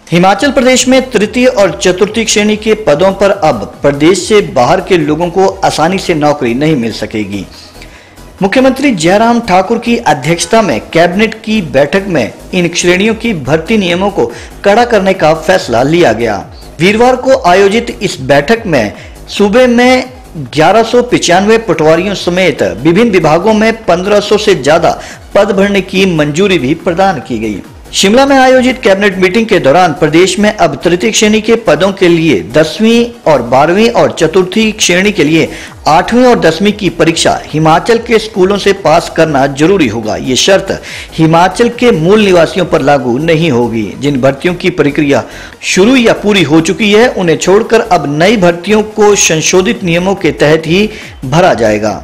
हिमाचल प्रदेश में तृतीय और चतुर्थी श्रेणी के पदों पर अब प्रदेश से बाहर के लोगों को आसानी से नौकरी नहीं मिल सकेगी। मुख्यमंत्री जयराम ठाकुर की अध्यक्षता में कैबिनेट की बैठक में इन श्रेणियों की भर्ती नियमों को कड़ा करने का फैसला लिया गया। वीरवार को आयोजित इस बैठक में सूबे में 1195 पटवारियों समेत विभिन्न विभागों में 1500 से ज्यादा पद भरने की मंजूरी भी प्रदान की गई। शिमला में आयोजित कैबिनेट मीटिंग के दौरान प्रदेश में अब तृतीय श्रेणी के पदों के लिए 10वीं और 12वीं और चतुर्थी श्रेणी के लिए 8वीं और 10वीं की परीक्षा हिमाचल के स्कूलों से पास करना जरूरी होगा। ये शर्त हिमाचल के मूल निवासियों पर लागू नहीं होगी। जिन भर्तियों की प्रक्रिया शुरू या पूरी हो चुकी है उन्हें छोड़कर अब नई भर्तियों को संशोधित नियमों के तहत ही भरा जाएगा।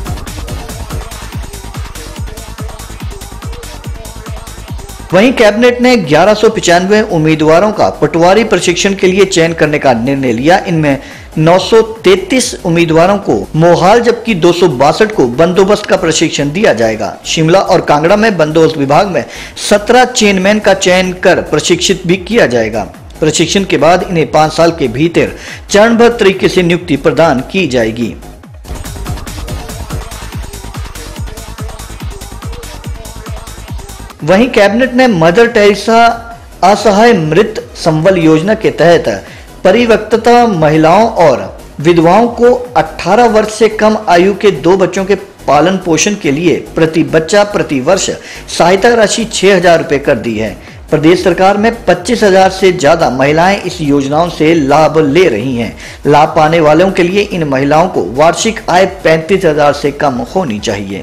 वहीं कैबिनेट ने 1195 उम्मीदवारों का पटवारी प्रशिक्षण के लिए चयन करने का निर्णय लिया। इनमें 933 उम्मीदवारों को मोहाल जबकि 262 को बंदोबस्त का प्रशिक्षण दिया जाएगा। शिमला और कांगड़ा में बंदोबस्त विभाग में 17 चेनमैन का चयन कर प्रशिक्षित भी किया जाएगा। प्रशिक्षण के बाद इन्हें 5 साल के भीतर चरणबद्ध तरीके से नियुक्ति प्रदान की जाएगी। वहीं कैबिनेट ने मदर टेरेसा असहाय मृत संबल योजना के तहत परिवक्तता महिलाओं और विधवाओं को 18 वर्ष से कम आयु के 2 बच्चों के पालन पोषण के लिए प्रति बच्चा प्रति वर्ष सहायता राशि 6,000 रुपए कर दी है। प्रदेश सरकार में 25,000 से ज्यादा महिलाएं इस योजनाओं से लाभ ले रही हैं। लाभ पाने वालों के लिए इन महिलाओं को वार्षिक आय 35,000 से कम होनी चाहिए।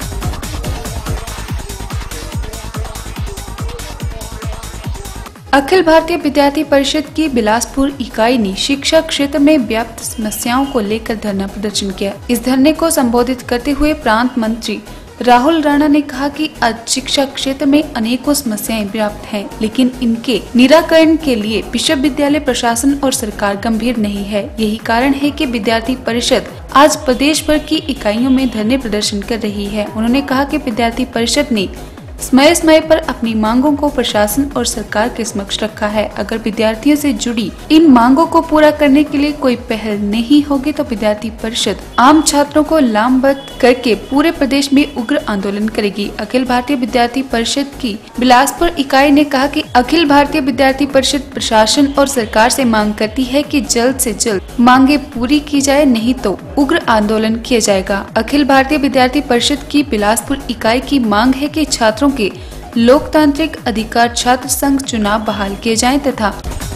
अखिल भारतीय विद्यार्थी परिषद की बिलासपुर इकाई ने शिक्षा क्षेत्र में व्याप्त समस्याओं को लेकर धरना प्रदर्शन किया। इस धरने को संबोधित करते हुए प्रांत मंत्री राहुल राणा ने कहा कि आज शिक्षा क्षेत्र में अनेकों समस्याएं व्याप्त हैं, लेकिन इनके निराकरण के लिए विश्वविद्यालय प्रशासन और सरकार गंभीर नहीं है। यही कारण है कि विद्यार्थी परिषद आज प्रदेश भर की इकाइयों में धरने प्रदर्शन कर रही है। उन्होंने कहा कि विद्यार्थी परिषद ने समय पर अपनी मांगों को प्रशासन और सरकार के समक्ष रखा है। अगर विद्यार्थियों से जुड़ी इन मांगों को पूरा करने के लिए कोई पहल नहीं होगी तो विद्यार्थी परिषद आम छात्रों को लामबंद करके पूरे प्रदेश में उग्र आंदोलन करेगी। अखिल भारतीय विद्यार्थी परिषद की बिलासपुर इकाई ने कहा कि अखिल भारतीय विद्यार्थी परिषद प्रशासन और सरकार से मांग करती है कि जल्द से जल्द मांगे पूरी की जाए, नहीं तो उग्र आंदोलन किया जाएगा। अखिल भारतीय विद्यार्थी परिषद की बिलासपुर इकाई की मांग है कि छात्रों के लोकतांत्रिक अधिकार छात्र संघ चुनाव बहाल किए जाएं तथा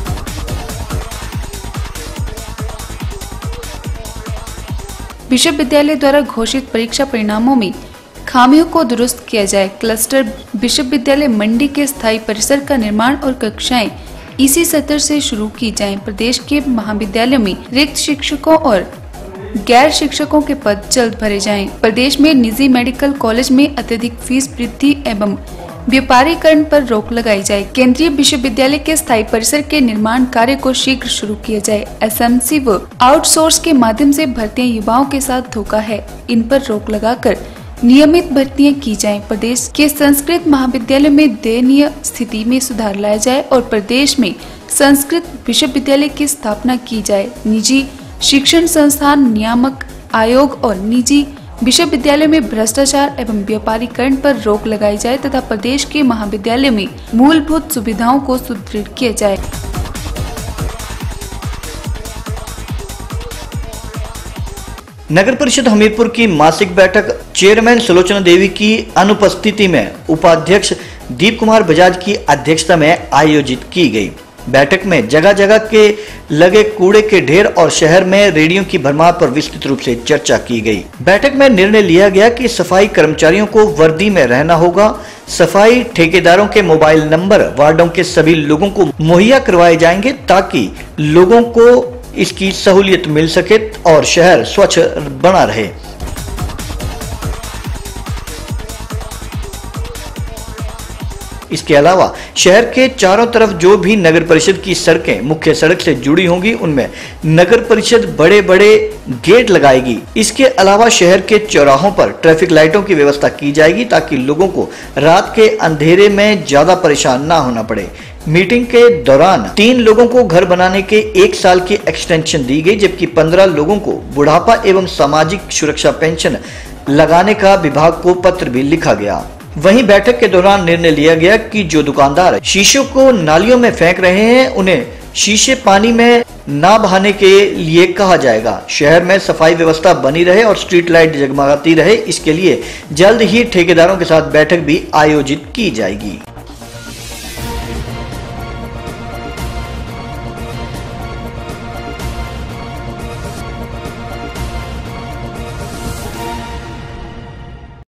विश्वविद्यालय द्वारा घोषित परीक्षा परिणामों में खामियों को दुरुस्त किया जाए। क्लस्टर विश्वविद्यालय मंडी के स्थायी परिसर का निर्माण और कक्षाएं इसी सत्र से शुरू की जाएं। प्रदेश के महाविद्यालयों में रिक्त शिक्षकों और गैर शिक्षकों के पद जल्द भरे जाएं। प्रदेश में निजी मेडिकल कॉलेज में अत्यधिक फीस वृद्धि एवं व्यापारीकरण पर रोक लगाई जाए। केंद्रीय विश्वविद्यालय के स्थायी परिसर के निर्माण कार्य को शीघ्र शुरू किया जाए। एसएमसी व आउटसोर्स के माध्यम से भर्तियां युवाओं के साथ धोखा है, इन पर रोक लगाकर नियमित भर्तियां की जाएं। प्रदेश के संस्कृत महाविद्यालय में दयनीय स्थिति में सुधार लाया जाए और प्रदेश में संस्कृत विश्वविद्यालय की स्थापना की जाए। निजी शिक्षण संस्थान नियामक आयोग और निजी विश्वविद्यालय में भ्रष्टाचार एवं व्यापारीकरण पर रोक लगाई जाए तथा प्रदेश के महाविद्यालय में मूलभूत सुविधाओं को सुदृढ़ किया जाए। नगर परिषद हमीरपुर की मासिक बैठक चेयरमैन सुलोचना देवी की अनुपस्थिति में उपाध्यक्ष दीप कुमार बजाज की अध्यक्षता में आयोजित की गई। बैठक में जगह जगह के लगे कूड़े के ढेर और शहर में रेडियो की भरमार पर विस्तृत रूप से चर्चा की गई। बैठक में निर्णय लिया गया कि सफाई कर्मचारियों को वर्दी में रहना होगा। सफाई ठेकेदारों के मोबाइल नंबर वार्डों के सभी लोगों को मुहैया करवाए जाएंगे ताकि लोगों को इसकी सहूलियत मिल सके और शहर स्वच्छ बना रहे। इसके अलावा शहर के चारों तरफ जो भी नगर परिषद की सड़कें मुख्य सड़क से जुड़ी होंगी उनमें नगर परिषद बड़े बड़े गेट लगाएगी। इसके अलावा शहर के चौराहों पर ट्रैफिक लाइटों की व्यवस्था की जाएगी ताकि लोगों को रात के अंधेरे में ज्यादा परेशान ना होना पड़े। मीटिंग के दौरान 3 लोगों को घर बनाने के 1 साल की एक्सटेंशन दी गई, जबकि 15 लोगों को बुढ़ापा एवं सामाजिक सुरक्षा पेंशन लगाने का विभाग को पत्र भी लिखा गया। वहीं बैठक के दौरान निर्णय लिया गया कि जो दुकानदार शीशों को नालियों में फेंक रहे हैं उन्हें शीशे पानी में ना बहाने के लिए कहा जाएगा। शहर में सफाई व्यवस्था बनी रहे और स्ट्रीट लाइट जगमगाती रहे, इसके लिए जल्द ही ठेकेदारों के साथ बैठक भी आयोजित की जाएगी।